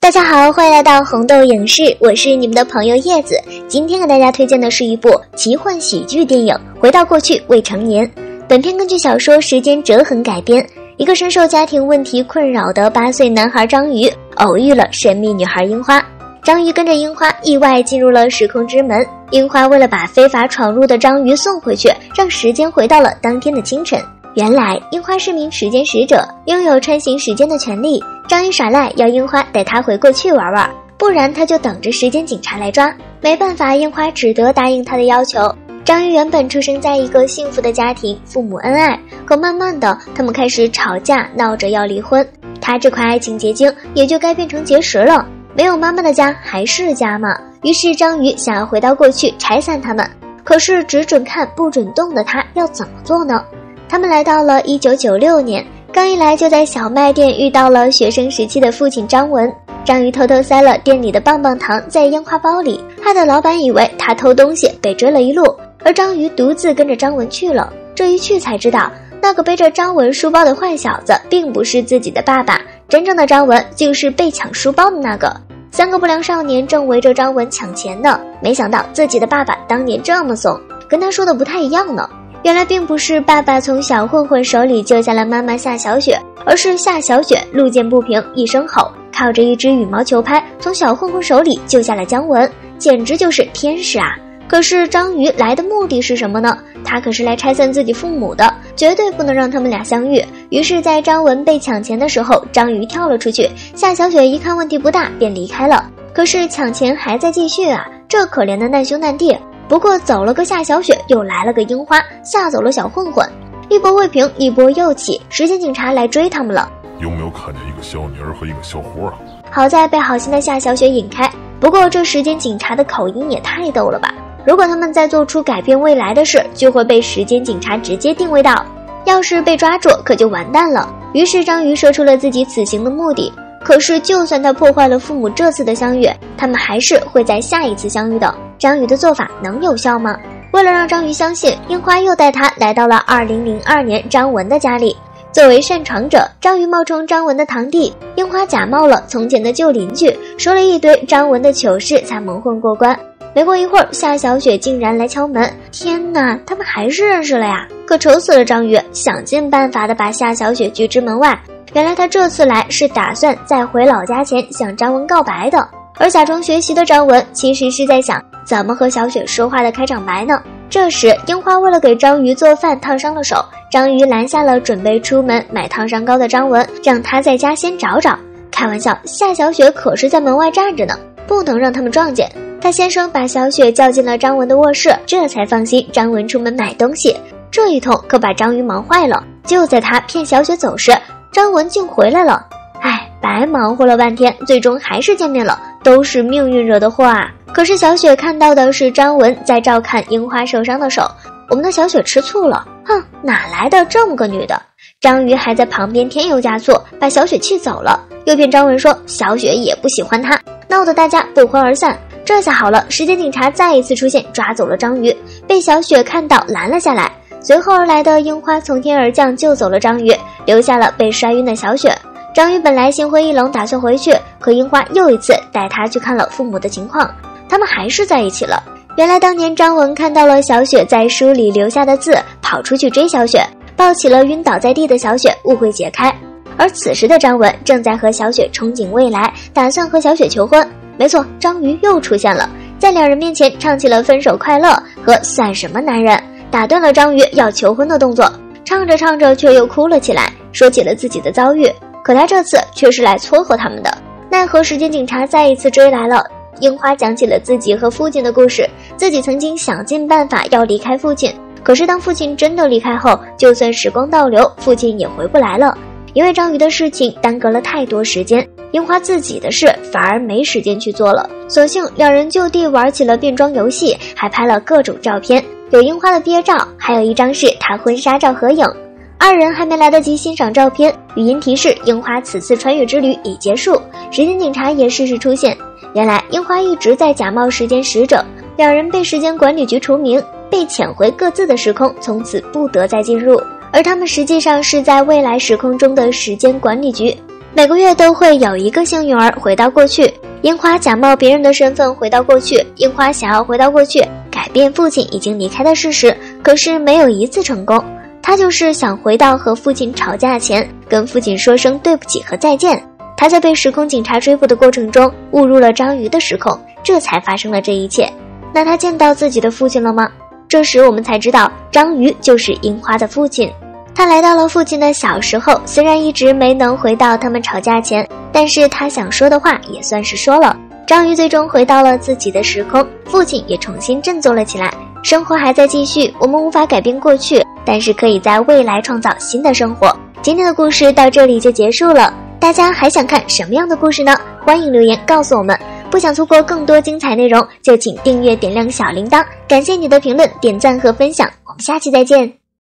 大家好，欢迎来到红豆影视，我是你们的朋友叶子。今天给大家推荐的是一部奇幻喜剧电影《回到过去未成年》。本片根据小说《时间折痕》改编。一个深受家庭问题困扰的8岁男孩章鱼偶遇了神秘女孩樱花。章鱼跟着樱花意外进入了时空之门，樱花为了把非法闯入的章鱼送回去，让时间回到了当天的清晨。原来樱花是名时间使者，拥有穿行时间的权利。章鱼耍赖要樱花带他回过去玩玩，不然他就等着时间警察来抓。没办法，樱花只得答应他的要求。章鱼原本出生在一个幸福的家庭，父母恩爱，可慢慢的他们开始吵架，闹着要离婚。他这块爱情结晶也就该变成结石了。没有妈妈的家还是家吗？于是章鱼想要回到过去拆散他们，可是只准看不准动的他要怎么做呢？他们来到了1996年，刚一来就在小卖店遇到了学生时期的父亲张文。章鱼偷偷塞了店里的棒棒糖在樱花包里，害得老板以为他偷东西被追了一路，而章鱼独自跟着张文去了。这一去才知道，那个背着张文书包的坏小子并不是自己的爸爸，真正的张文竟是被抢书包的那个。3个不良少年正围着张文抢钱呢，没想到自己的爸爸当年这么怂，跟他说的不太一样呢。原来并不是爸爸从小混混手里救下了妈妈夏小雪，而是夏小雪路见不平一声吼，靠着一只羽毛球拍从小混混手里救下了姜文，简直就是天使啊！可是章鱼来的目的是什么呢？他可是来拆散自己父母的，绝对不能让他们俩相遇。于是在张文被抢钱的时候，章鱼跳了出去，夏小雪一看问题不大便离开了。可是抢钱还在继续啊，这可怜的难兄难弟。不过走了个夏小雪，又来了个樱花，吓走了小混混。一波未平一波又起，时间警察来追他们了。 有没有看见一个小妮儿和一个小伙啊？ 好在被好心的夏小雪引开。不过这时间警察的口音也太逗了吧，如果他们再做出改变未来的事，就会被时间警察直接定位到，要是被抓住可就完蛋了。于是章鱼说出了自己此行的目的，可是就算他破坏了父母这次的相遇，他们还是会在下一次相遇的。章鱼的做法能有效吗？为了让章鱼相信，樱花又带他来到了2002年张文的家里。作为擅闯者，章鱼冒充张文的堂弟，樱花假冒了从前的旧邻居，说了一堆张文的糗事才蒙混过关。没过一会儿，夏小雪竟然来敲门，天哪，他们还是认识了呀！可愁死了章鱼，想尽办法的把夏小雪拒之门外。原来他这次来是打算在回老家前向张文告白的，而假装学习的张文其实是在想怎么和小雪说话的开场白呢。这时樱花为了给章鱼做饭烫伤了手，章鱼拦下了准备出门买烫伤膏的张文，让他在家先找找。开玩笑，夏小雪可是在门外站着呢，不能让他们撞见。他先生把小雪叫进了张文的卧室，这才放心张文出门买东西。这一通可把章鱼忙坏了，就在他骗小雪走时，张文竟回来了。白忙活了半天，最终还是见面了，都是命运惹的祸啊！可是小雪看到的是张文在照看樱花受伤的手，我们的小雪吃醋了，哼，哪来的这么个女的？章鱼还在旁边添油加醋，把小雪气走了，又骗张文说小雪也不喜欢他，闹得大家不欢而散。这下好了，时间警察再一次出现，抓走了章鱼，被小雪看到拦了下来。随后而来的樱花从天而降，救走了章鱼，留下了被摔晕的小雪。章鱼本来心灰意冷，打算回去，可樱花又一次带他去看了父母的情况，他们还是在一起了。原来当年张文看到了小雪在书里留下的字，跑出去追小雪，抱起了晕倒在地的小雪，误会解开。而此时的张文正在和小雪憧憬未来，打算和小雪求婚。没错，章鱼又出现了，在两人面前唱起了分手快乐和算什么男人，打断了章鱼要求婚的动作。唱着唱着却又哭了起来，说起了自己的遭遇。可他这次却是来撮合他们的，奈何时间警察再一次追来了。樱花讲起了自己和父亲的故事，自己曾经想尽办法要离开父亲，可是当父亲真的离开后，就算时光倒流，父亲也回不来了。因为章鱼的事情耽搁了太多时间，樱花自己的事反而没时间去做了，索性两人就地玩起了变装游戏，还拍了各种照片，有樱花的毕业照，还有一张是她婚纱照合影。二人还没来得及欣赏照片，语音提示樱花此次穿越之旅已结束。时间警察也适时出现，原来樱花一直在假冒时间使者，两人被时间管理局除名，被遣回各自的时空，从此不得再进入。而他们实际上是在未来时空中的时间管理局。 每个月都会有一个幸运儿回到过去。樱花假冒别人的身份回到过去，樱花想要回到过去改变父亲已经离开的事实，可是没有一次成功。他就是想回到和父亲吵架前，跟父亲说声对不起和再见。他在被时空警察追捕的过程中误入了章鱼的时空，这才发生了这一切。那他见到自己的父亲了吗？这时我们才知道，章鱼就是樱花的父亲。他来到了父亲的小时候，虽然一直没能回到他们吵架前，但是他想说的话也算是说了。章鱼最终回到了自己的时空，父亲也重新振作了起来。生活还在继续，我们无法改变过去，但是可以在未来创造新的生活。今天的故事到这里就结束了，大家还想看什么样的故事呢？欢迎留言告诉我们。不想错过更多精彩内容，就请订阅点亮小铃铛。感谢你的评论、点赞和分享，我们下期再见。